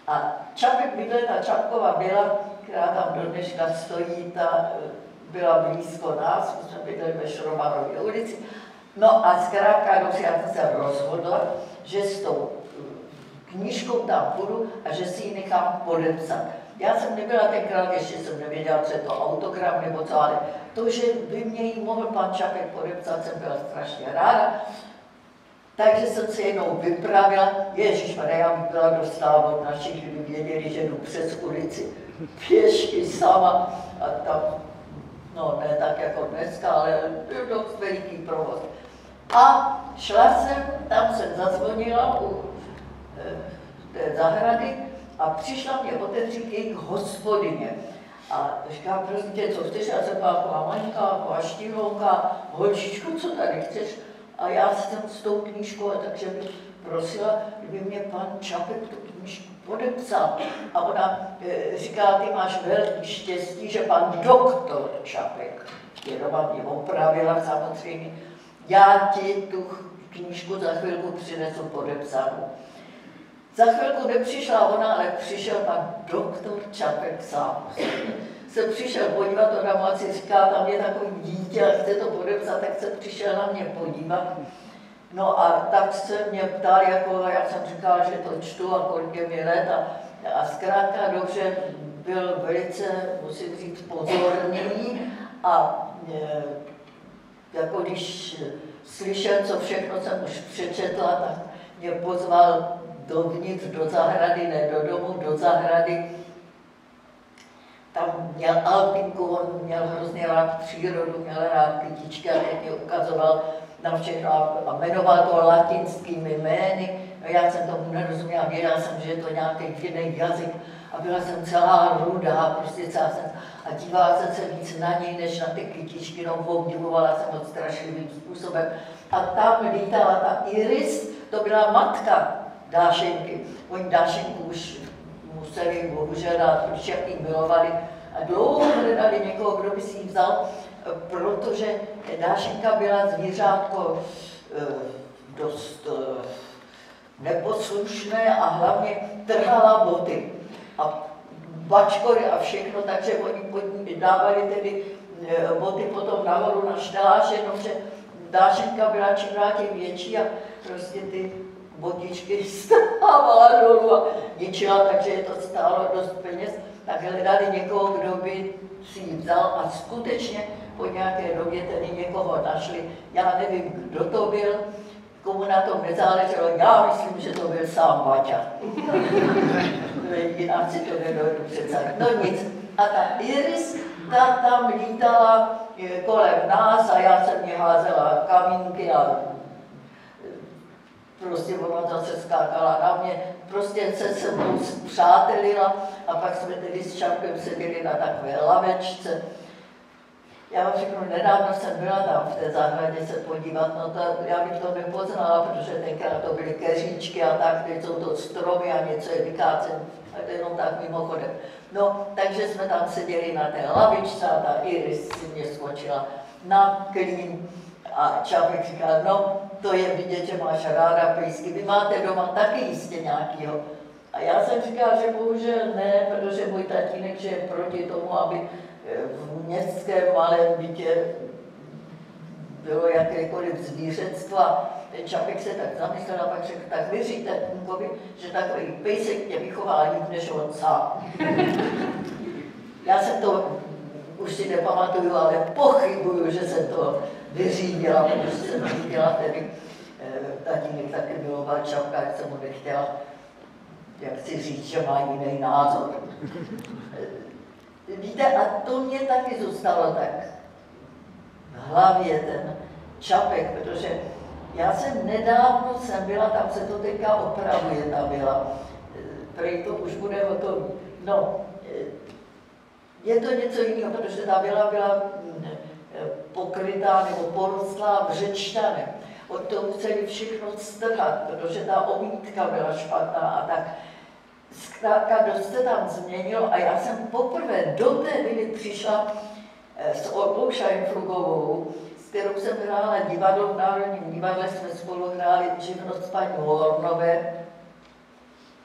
A Čapek bydle, ta Čapkova byla, která tam do dneška stojí, ta byla blízko nás, my jsme bydleli ve Šromanově ulici. No a zkrátka dobře, já jsem se rozhodla, že s tou knížkou tam půjdu a že si ji nechám podepsat. Já jsem nebyla tenkrát, ještě jsem nevěděla, co je to autogram nebo co, ale to, že by mě ji mohl pan Čapek podepsat, jsem byla strašně ráda. Takže jsem se jednou vypravila, ježišmarja, já bych byla dostala od našich, kdyby věděli, že jdu přes ulici pěšky sama a tam, no ne tak jako dneska, ale byl dost veliký provoz. A šla jsem, tam jsem zazvonila u té zahrady a přišla mě otevřít jejich hospodyně. A říká, prosím tě, co chceš? Já jsem byla taková maňka, taková štíhlonka, holčičku, co tady chceš? A já jsem s tou knížkou, takže bych prosila, kdyby mě pan Čapek tu knížku podepsal. A ona říká, ty máš velký štěstí, že pan doktor Čapek, jenom mě opravila samozřejmě, já ti tu knížku za chvilku přinesu podepsanou. Za chvilku nepřišla ona, ale přišel pan doktor Čapek sám. Se přišel podívat, ona mu asi říká, tam je takový dítě a chce to podepsat, tak se přišel na mě podívat. No a tak se mě ptal, jako já jsem říkala, že to čtu a kolik je mi let a zkrátka dobře byl velice, musím říct, pozorný a jako když slyšel, co všechno jsem už přečetla, tak mě pozval dovnitř do zahrady, ne do domu, do zahrady. Tam měl alpinku, on měl hrozně rád přírodu, měl rád kytičky a teď mě ukazoval na všechno a jmenoval to latinskými jmény. No já jsem tomu nerozuměla, věděla jsem, že je to nějaký jiný jazyk a byla jsem celá rudá, prostě celá jsem a dívala jsem se víc na něj, než na ty kytičky, no obdivovala jsem ho strašlivým způsobem. A tam lítala ta Iris, to byla matka Dášenky. Oni Dášenku už museli bohužel dát, protože jak jí milovali a dlouho hledali někoho, kdo by si ji vzal, protože Dášenka byla zvířátko dost neposlušné a hlavně trhala boty a bačkory a všechno, takže oni pod ní dávali tedy boty potom nahoru na šteláž, jenomže Dášenka byla čím dál tím větší a prostě ty botičky stávala dolů a ničila, takže je to stálo dost peněz, tak hledali někoho, kdo by si ji vzal a skutečně po nějaké době tedy někoho našli. Já nevím, kdo to byl, komu na tom nezáleželo, já myslím, že to byl sám Baťa. Jinak si to nedovedu představit. No nic. A ta Iris, ta tam lítala kolem nás a já jsem mě házela kamínky a prostě ona zase skákala na mě, prostě se mnou přátelila a pak jsme tedy s Čapkem seděli na takové lavečce. Já vám řeknu, nedávno jsem byla tam v té zahradě se podívat, no to, já bych to nepoznala, protože tenkrát to byly keříčky a tak, teď jsou to stromy a něco je vykácen, a to jenom tak mimochodem. No, takže jsme tam seděli na té lavičce a ta Iris si mě skočila na klín a Čapek říkal, no, to je vidět, že máš ráda pejsky, vy máte doma taky jistě nějakýho. A já jsem říkala, že bohužel ne, protože můj tatínek, že je proti tomu, aby v městském malém bytě bylo jakékoliv zvířectvo. A ten Čapek se tak zamyslel a pak řekl, tak věříte Kunkovi, že takový pejsek mě vychová líp než on sám. Já jsem to už si nepamatuju, ale pochybuju, že jsem to vyřídila, protože jsem viděla tedy, tatínek taky miloval Čapka, jak jsem mu nechtěla, jak si říct, že má jiný názor. Víte, a to mě taky zůstalo tak v hlavě, ten Čapek, protože já jsem nedávno byla, tam se to teďka opravuje, ta vila, prej to už bude hotový. No, je to něco jiného, protože ta vila byla pokrytá nebo porostlá břečtanem. Od toho museli všechno strhat, protože ta omítka byla špatná a tak. Zkrátka dost se tam změnilo a já jsem poprvé do té vily přišla s Olgou Scheinflugovou, s kterou jsem hrála divadlo, v Národním divadle jsme spolu hráli Živnost paní Hornové.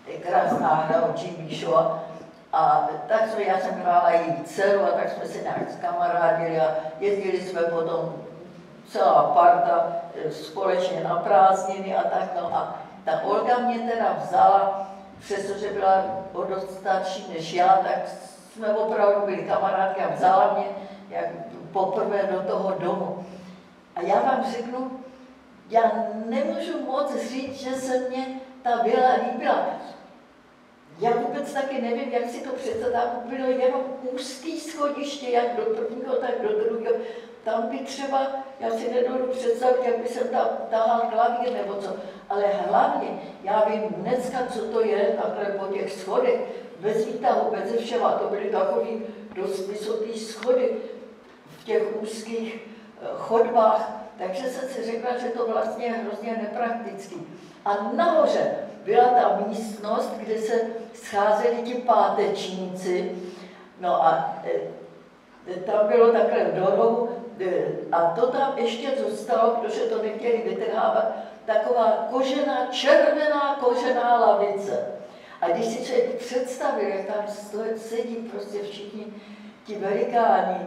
je krásná hra od Jimmy Shaw. A tak já jsem hrála její dceru a tak jsme se nějak zkamarádili a jezdili jsme potom celá parta společně na prázdniny a tak. No a ta Olga mě teda vzala, přestože byla o dost starší než já, tak jsme opravdu byli kamarádky a vzala mě jak poprvé do toho domu. A já vám řeknu, já nemůžu moc říct, že se mně ta vila líbila. Já vůbec taky nevím, jak si to představit, bylo jenom úzký schodiště, jak do prvního, tak do druhého. Tam by třeba, já si nedovedu představit, jak by jsem tam tahal klavír nebo co, ale hlavně, já vím dneska, co to je, takhle po těch schodech, bez výtahu, bez všema, to byly takový dost vysoký schody v těch úzkých chodbách, takže jsem si řekla, že to vlastně je hrozně nepraktický. A nahoře byla ta místnost, kde se scházeli ti pátečníci, no a tam bylo takhle v dorohu, a to tam ještě zůstalo, protože to nechtěli vytrhávat, taková kožená, červená kožená lavice. A když si člověk představil, jak tam sedí prostě všichni ti velikáni,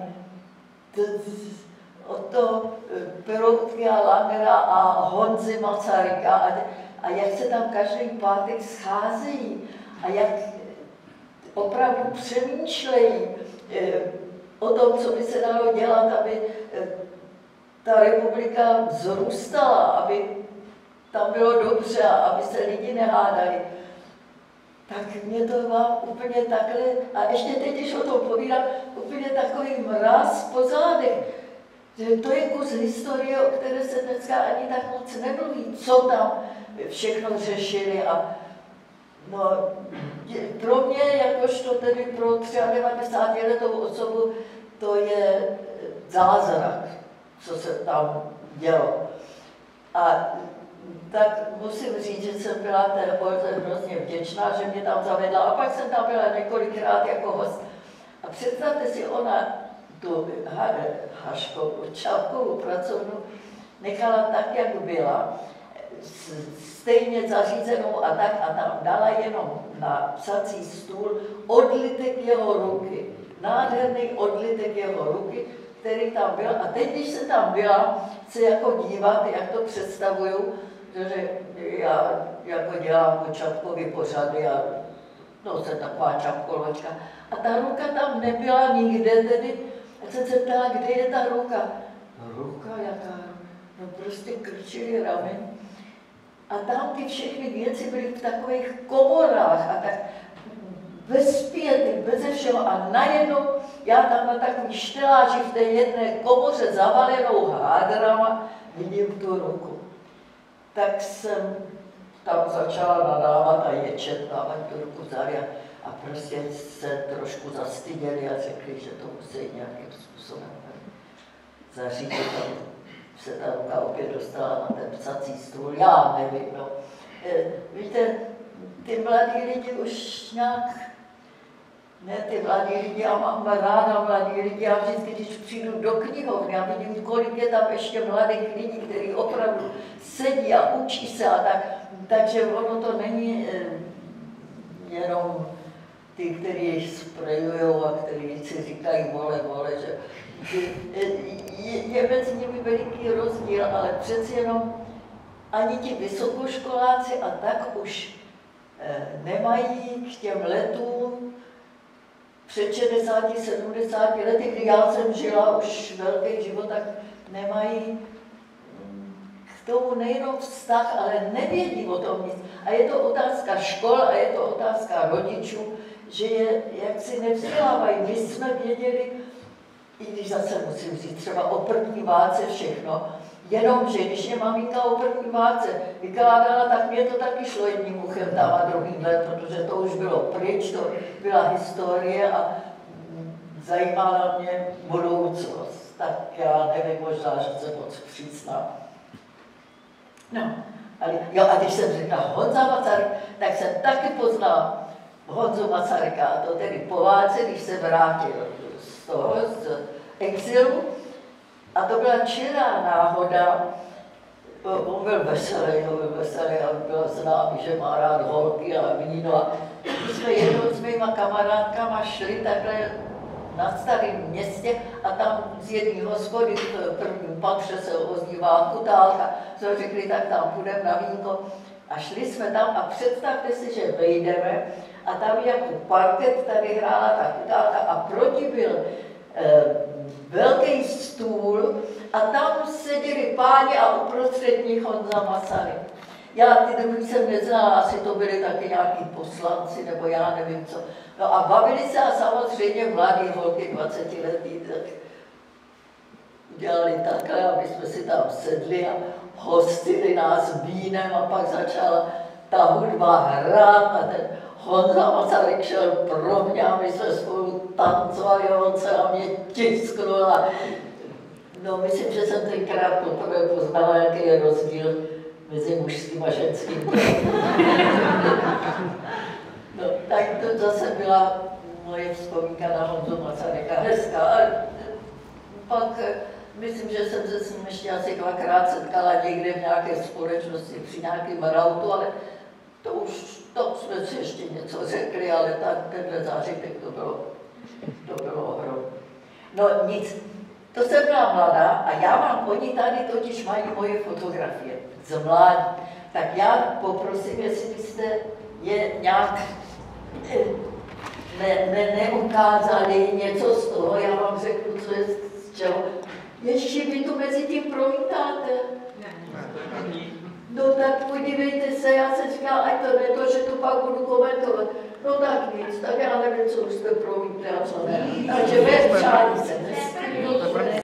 od toho Peroutky a Langera a Honzy Masaryka a jak se tam každý pátek scházejí a jak opravdu přemýšlejí o tom, co by se dalo dělat, aby ta republika vzrůstala, aby tam bylo dobře a aby se lidi nehádali. Tak mě to má úplně takhle, a ještě teď, když o tom povídám, úplně takový mráz po zádech. Že to je kus historie, o které se dneska ani tak moc nemluví, co tam všechno řešili. A no, pro mě, jakožto tedy pro 93letou osobu, to je zázrak, co se tam dělo. A tak musím říct, že jsem byla té Olze hrozně vděčná, že mě tam zavedla. A pak jsem tam byla několikrát jako host. A představte si, ona tu Haškovou, Čapkovou pracovnu nechala tak, jak byla, stejně zařízenou a tak, a tam dala jenom na psací stůl odlitek jeho ruky. Nádherný odlitek jeho ruky, který tam byl. A teď, když se tam byla, se jako dívat, jak to představuju, že já jako dělám o Čapkovi pořady a no, jsem taková čapkoločka. A ta ruka tam nebyla nikde tedy. A jsem se ptala, kde je ta ruka. No ruka jaká? No prostě krčili ramen. A tam ty všechny věci byly v takových komorách a tak bez pěty, bez všeho. A najednou já tam na takový šteláži v té jedné komoře zavalenou hádrama vidím tu ruku. Tak jsem tam začala nadávat a ječet, dávat tu ruku vzali a prostě se trošku zastyděli a řekli, že to musí nějakým způsobem zařídit, aby se ta ruka opět dostala na ten psací stůl. Já nevím, no. Víte, ty mladí lidi už nějak, ne ty mladí lidi, já mám ráda mladí lidi, já vždycky, když přijdu do knihovny a vidím, kolik je tam ještě mladých lidí, kteří opravdu sedí a učí se a tak, takže ono to není jenom ty, kteří sprejujou a kteří si říkají vole, že je mezi nimi veliký rozdíl, ale přeci jenom ani ti vysokoškoláci a tak už nemají k těm letům před 60, 70 lety, kdy já jsem žila už velký život, tak nemají k tomu nejenom vztah, ale nevědí o tom nic. A je to otázka škol a je to otázka rodičů, že je jaksi nevzdělávají. My jsme věděli, i když zase musím říct třeba o první válce všechno, jenomže když mě maminka o první válce vykládala, tak mě to taky šlo jedním uchem tam a druhým protože to už bylo pryč, to byla historie a zajímala mě budoucnost. Tak já nevím, možná, že jsem moc přísná. No, a když jsem řekla Honza Masaryk, tak jsem taky poznala Honzu Masaryka, a to tedy po válce, když se vrátil z exilu. A to byla čirá náhoda, On byl veselý, a byl známý, že má rád holky a víno. A my jsme jednou s mýma kamarádkama šli takhle na starém městě a tam z jedné hospody v prvním patře se ozývá kutálka, jsme řekli, tak tam půjdeme na vínko. A šli jsme tam a představte si, že vejdeme a tam jako parket tady hrála ta kutálka a proti byl velký stůl a tam seděli páni a uprostřed nich Honza Masaryk. Já ty druhý jsem neznala, asi to byli taky nějaký poslanci, nebo já nevím co. No a bavili se a samozřejmě mladý holky 20 letý, tak udělali takhle, aby jsme si tam sedli a hostili nás vínem a pak začala ta hudba hrát a ten Honza Masaryk šel pro mě a my jsme spolu tancovali a on se na mě tisknul a no myslím, že jsem tenkrát poprvé poznala, jaký je rozdíl mezi mužským a ženským. No, tak to zase byla moje vzpomínka na Honzu Masaryka, hezká. A pak myslím, že jsem se s ním ještě asi dvakrát setkala někde v nějaké společnosti při nějakém rautu, ale to jsme si ještě něco řekli, ale tenhle zážitek to bylo ohromné. No nic, to jsem byla mladá a já mám, oni tady totiž mají moje fotografie z mládí. Tak já poprosím, jestli byste je nějak neukázali něco z toho, já vám řeknu, co je z čeho. Ještě vy to mezi tím promítáte. No tak podívejte se, já jsem říkala, ať to ne to, že to pak budu komentovat. No tak nic, tak já nevím, co už jste promítli a co ne. Takže bez přání se.